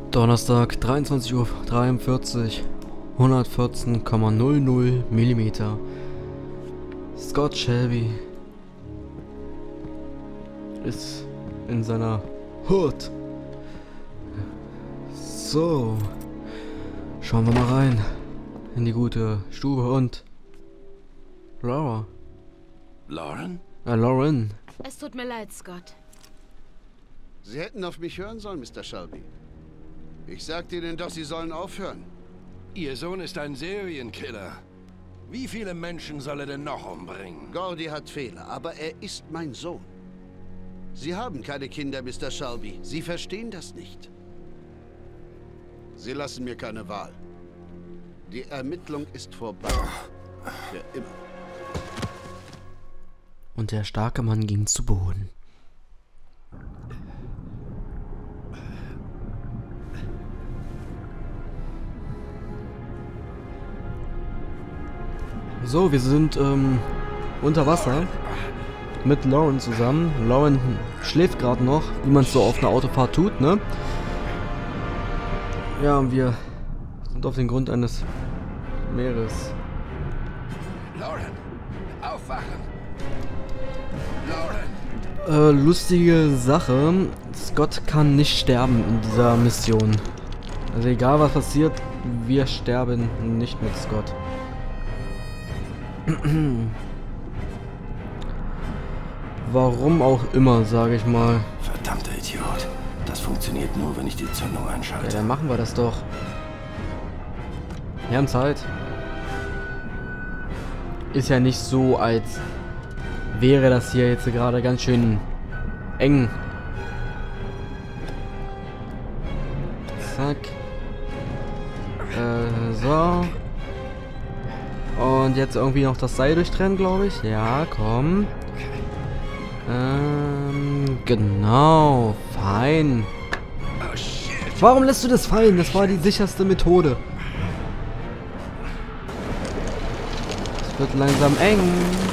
Donnerstag, 23:43 Uhr, 114,00 Millimeter. Scott Shelby ist in seiner Hood. So, schauen wir mal rein in die gute Stube und Laura. Lauren? Lauren. Es tut mir leid, Scott. Sie hätten auf mich hören sollen, Mr. Shelby. Ich sagte Ihnen doch, Sie sollen aufhören. Ihr Sohn ist ein Serienkiller. Wie viele Menschen soll er denn noch umbringen? Gordy hat Fehler, aber er ist mein Sohn. Sie haben keine Kinder, Mr. Shelby. Sie verstehen das nicht. Sie lassen mir keine Wahl. Die Ermittlung ist vorbei. Für immer. Und der starke Mann ging zu Boden. So, wir sind unter Wasser mit Lauren zusammen. Lauren schläft gerade noch, wie man es so auf einer Autofahrt tut, ne? Ja, und wir sind auf den Grund eines Meeres. Lauren, aufwachen! Lauren! Lustige Sache, Scott kann nicht sterben in dieser Mission. Also egal was passiert, wir sterben nicht mit Scott. Warum auch immer, sage ich mal. Verdammter Idiot. Das funktioniert nur, wenn ich die Zündung Ja, einschalte. dann machen wir das doch. Wir haben Zeit. Ist ja nicht so, als wäre das hier jetzt gerade ganz schön eng. Zack. So. Und jetzt irgendwie noch das Seil durchtrennen, glaube ich. Ja, komm. Genau. Fein. Oh shit! Warum lässt du das fallen? Das war die sicherste Methode. Es wird langsam eng.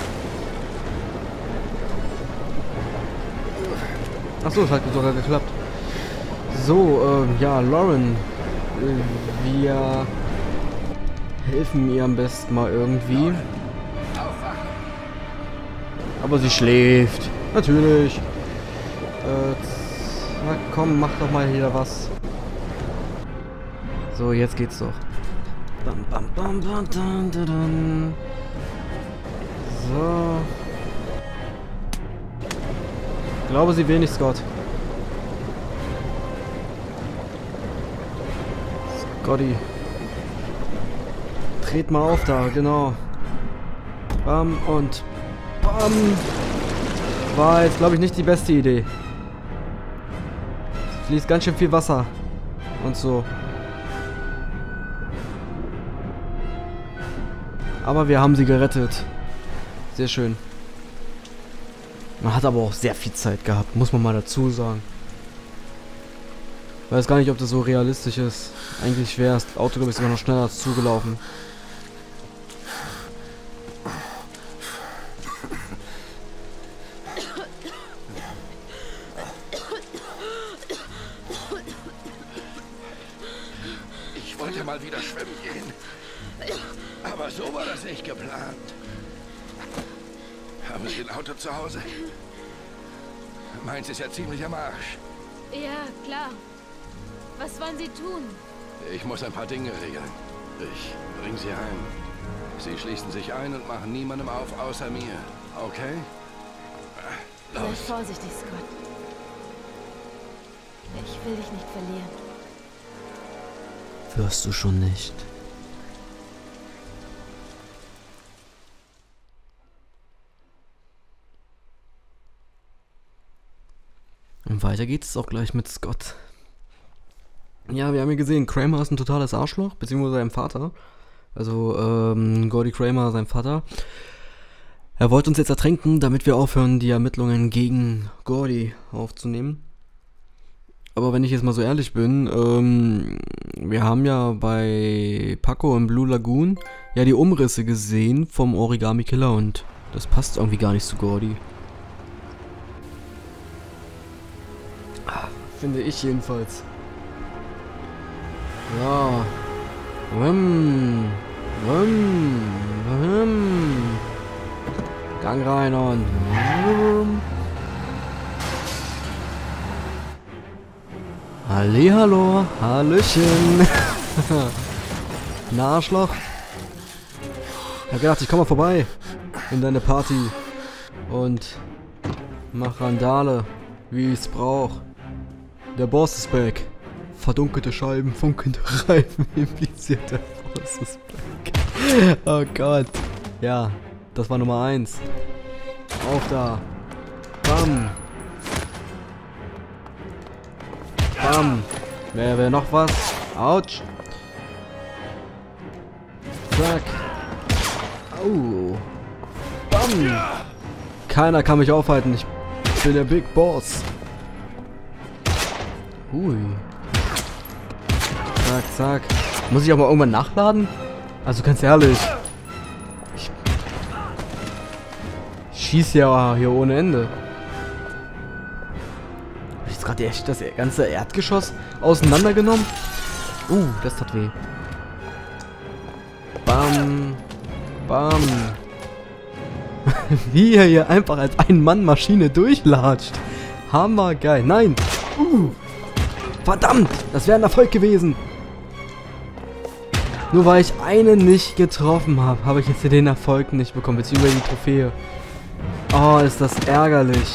Achso, es hat sogar geklappt. So, ja, Lauren. Wir helfen ihr am besten mal irgendwie. Aber sie schläft. Natürlich. Na komm, mach doch mal hier was. So, jetzt geht's doch. Bam, bam, bam, bam, dun, dun, dun. So. Ich glaube, sie will nicht, Scott. Scotty. Tret mal auf da, genau. Bam und bam. War jetzt, glaube ich, nicht die beste Idee. Es fließt ganz schön viel Wasser. Und so. Aber wir haben sie gerettet. Sehr schön. Man hat aber auch sehr viel Zeit gehabt, muss man mal dazu sagen. Weiß gar nicht, ob das so realistisch ist. Eigentlich wäre das Auto, glaube ich, sogar noch schneller zugelaufen. Ich wollte mal wieder schwimmen gehen. Aber so war das nicht geplant. Haben Sie ein Auto zu Hause? Meins ist ja ziemlich am Arsch. Ja, klar. Was wollen Sie tun? Ich muss ein paar Dinge regeln. Ich bringe Sie heim. Sie schließen sich ein und machen niemandem auf, außer mir. Okay? Sei Los. vorsichtig, Scott. Ich will dich nicht verlieren. Wirst du schon nicht. Und weiter geht's auch gleich mit Scott. Ja, wir haben ja gesehen, Kramer ist ein totales Arschloch, beziehungsweise sein Vater. Also, Gordy Kramer, sein Vater. Er wollte uns jetzt ertränken, damit wir aufhören, die Ermittlungen gegen Gordy aufzunehmen. Aber wenn ich jetzt mal so ehrlich bin, wir haben ja bei Paco im Blue Lagoon ja die Umrisse gesehen vom Origami Killer und das passt irgendwie gar nicht zu Gordy. Finde ich jedenfalls. Ja. Gang rein und... Hallihallo, Hallöchen. Na, Arschloch. Ich hab gedacht, ich komm mal vorbei in deine Party und mach Randale, wie ich's brauch. Der Boss ist back. Verdunkelte Scheiben, funkelnde Reifen, impliziert der Boss ist back. Oh Gott. Ja, das war Nummer 1. Auf da. Bam. Bam. Wer noch was? Autsch. Zack. Au. Bam. Keiner kann mich aufhalten. Ich bin der Big Boss. Hui. Zack, zack. Muss ich auch mal irgendwann nachladen? Also ganz ehrlich. Ich schieße ja hier ohne Ende. Hab ich jetzt gerade das ganze Erdgeschoss auseinandergenommen? Das tat weh. Bam. Bam. Wie er hier einfach als Ein-Mann-Maschine durchlatscht. Hammergeil. Nein. Verdammt. Das wäre ein Erfolg gewesen. Nur weil ich einen nicht getroffen habe, habe ich jetzt hier den Erfolg nicht bekommen. Beziehungsweise die Trophäe. Oh, ist das ärgerlich.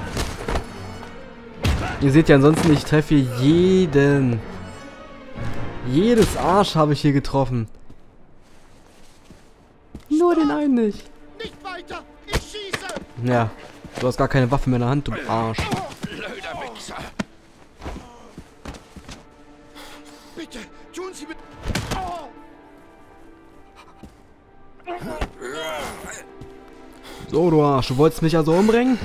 Ihr seht ja ansonsten, ich treffe jeden. Jedes Arsch habe ich hier getroffen. Nur den einen nicht. Nicht weiter! Ich schieße! Ja, du hast gar keine Waffe mehr in der Hand, du Arsch. Blöder Wichser. Bitte, tun Sie mit... So, du Arsch, du wolltest mich also umbringen?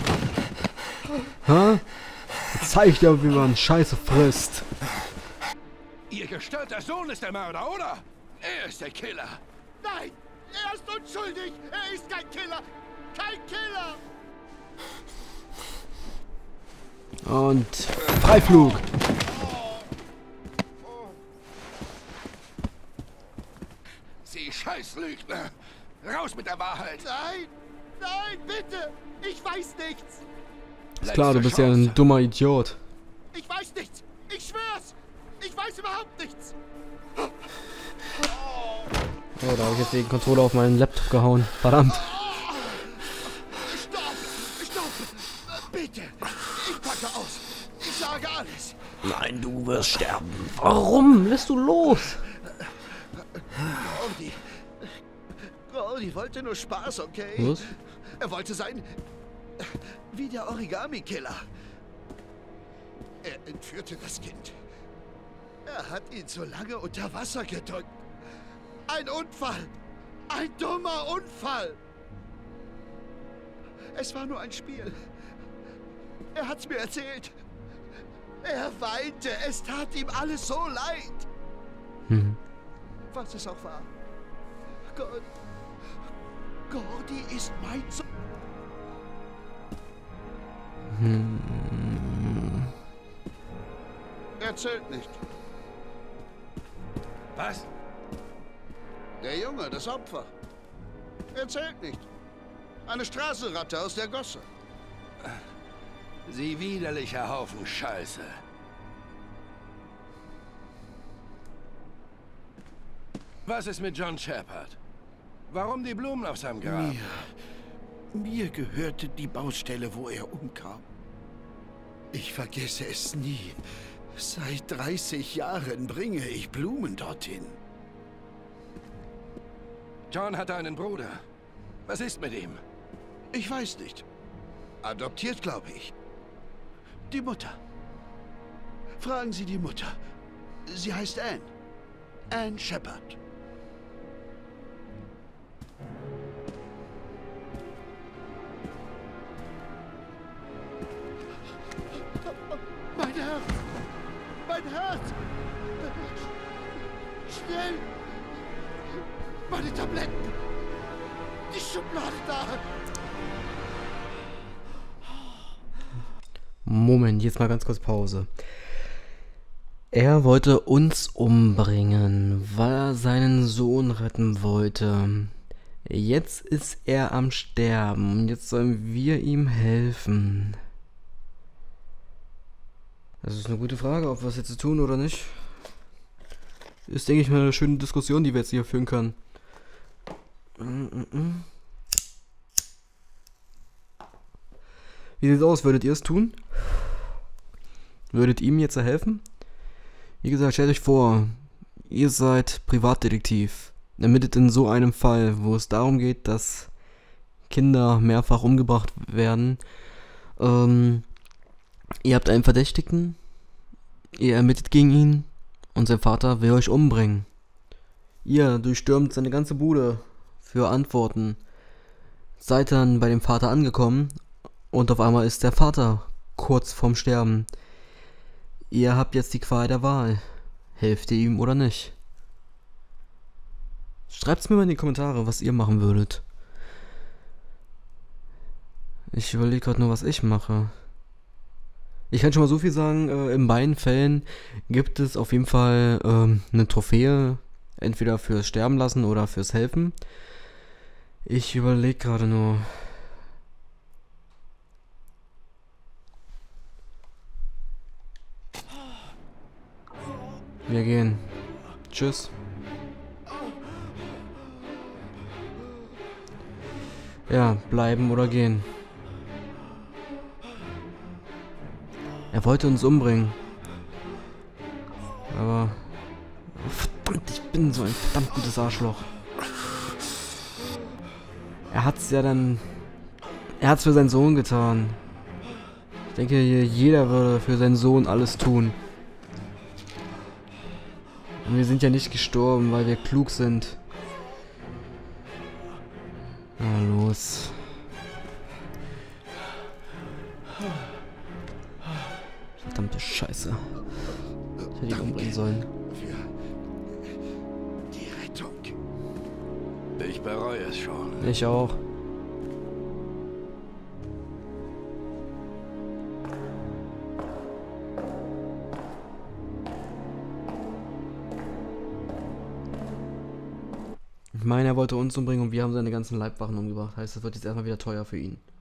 Hä? Jetzt zeig ich dir, wie man Scheiße frisst. Ihr gestörter Sohn ist der Mörder, oder? Er ist der Killer. Nein! Er ist unschuldig! Er ist kein Killer! Kein Killer! Und Freiflug. Sie Scheißlügner. Raus mit der Wahrheit. Nein! Nein, bitte! Ich weiß nichts! Ist klar, du bist ja ein dummer Idiot. Ich weiß nichts! Ich schwör's! Ich weiß überhaupt nichts! Oh, da habe ich jetzt den Controller auf meinen Laptop gehauen. Verdammt. Stopp! Stopp! Bitte! Ich packe aus! Ich sage alles! Nein, du wirst sterben. Warum? Lässt du los? Gordy wollte nur Spaß, okay? Was? Er wollte sein... wie der Origami-Killer. Er entführte das Kind. Er hat ihn so lange unter Wasser gedrückt. Ein Unfall! Ein dummer Unfall! Es war nur ein Spiel. Er hat's mir erzählt. Er weinte. Es tat ihm alles so leid. Was es auch war. Gordy ist mein Sohn. Er zählt nicht. Was? Der Junge, das Opfer. Er zählt nicht. Eine Straßenratte aus der Gosse. Sie widerlicher Haufen Scheiße. Was ist mit John Shepard? Warum die Blumen auf seinem Grab? Mir gehörte die Baustelle, wo er umkam. Ich vergesse es nie. Seit 30 Jahren bringe ich Blumen dorthin. John hatte einen Bruder. Was ist mit ihm? Ich weiß nicht. Adoptiert, glaube ich. Die Mutter. Fragen Sie die Mutter. Sie heißt Anne. Anne Shepard. Mein Herz! Mein Herz! Schnell! Meine Tabletten! Die Schublade da! Moment, jetzt mal ganz kurz Pause. Er wollte uns umbringen, weil er seinen Sohn retten wollte. Jetzt ist er am Sterben und jetzt sollen wir ihm helfen. Das ist eine gute Frage, ob wir es jetzt tun oder nicht. Ist, denke ich, mal eine schöne Diskussion, die wir jetzt hier führen können. Wie sieht's aus? Würdet ihr es tun? Würdet ihm jetzt helfen? Wie gesagt, stellt euch vor, ihr seid Privatdetektiv. Ermittelt in so einem Fall, wo es darum geht, dass Kinder mehrfach umgebracht werden. Ihr habt einen Verdächtigen, ihr ermittelt gegen ihn und sein Vater will euch umbringen. Ihr durchstürmt seine ganze Bude für Antworten. Seid dann bei dem Vater angekommen und auf einmal ist der Vater kurz vorm Sterben. Ihr habt jetzt die Qual der Wahl. Helft ihr ihm oder nicht? Schreibt's mir mal in die Kommentare, was ihr machen würdet. Ich überlege gerade nur, was ich mache. Ich kann schon mal so viel sagen, in beiden Fällen gibt es auf jeden Fall eine Trophäe, entweder fürs Sterben lassen oder fürs Helfen. Ich überlege gerade nur. Wir gehen. Tschüss. Ja, bleiben oder gehen. Er wollte uns umbringen. Aber... Verdammt, ich bin so ein verdammt gutes Arschloch. Er hat's ja dann... Er hat's für seinen Sohn getan. Ich denke, jeder würde für seinen Sohn alles tun. Und wir sind ja nicht gestorben, weil wir klug sind. Na los. Verdammte Scheiße. Ich hätte ihn umbringen sollen. Für die Rettung. Ich bereue es schon. Ich auch. Ich meine, er wollte uns umbringen und wir haben seine ganzen Leibwachen umgebracht. Heißt, das wird jetzt erstmal wieder teuer für ihn.